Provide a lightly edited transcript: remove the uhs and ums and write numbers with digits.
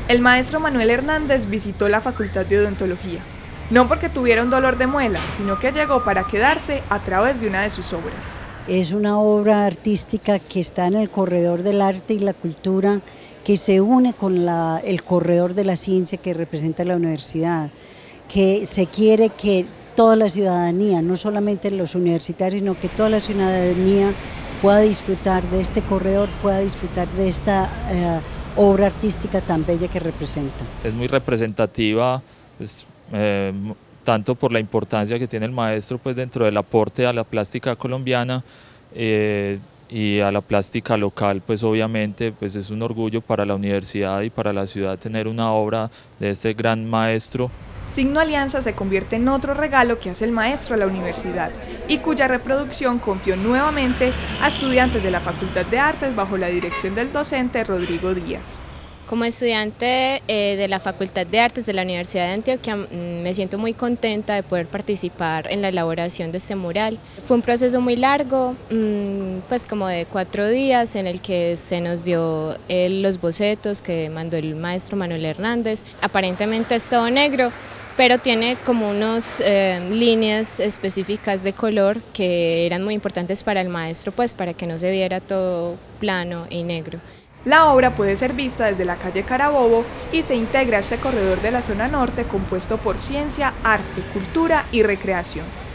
El maestro Manuel Hernández visitó la Facultad de Odontología, no porque tuviera un dolor de muela, sino que llegó para quedarse a través de una de sus obras. Es una obra artística que está en el corredor del arte y la cultura, que se une con el corredor de la ciencia que representa la universidad, que se quiere que toda la ciudadanía, no solamente los universitarios, sino que toda la ciudadanía pueda disfrutar de este corredor, pueda disfrutar de esta obra artística tan bella que representa. Es muy representativa, pues, tanto por la importancia que tiene el maestro pues, dentro del aporte a la plástica colombiana y a la plástica local, pues obviamente pues, es un orgullo para la universidad y para la ciudad tener una obra de este gran maestro. Signo Alianza se convierte en otro regalo que hace el maestro a la universidad y cuya reproducción confió nuevamente a estudiantes de la Facultad de Artes bajo la dirección del docente Rodrigo Díaz. Como estudiante de la Facultad de Artes de la Universidad de Antioquia me siento muy contenta de poder participar en la elaboración de este mural. Fue un proceso muy largo, pues como de 4 días, en el que se nos dio los bocetos que mandó el maestro Manuel Hernández. Aparentemente es todo negro, pero tiene como unas líneas específicas de color que eran muy importantes para el maestro, pues para que no se viera todo plano y negro. La obra puede ser vista desde la calle Carabobo y se integra a este corredor de la zona norte compuesto por ciencia, arte, cultura y recreación.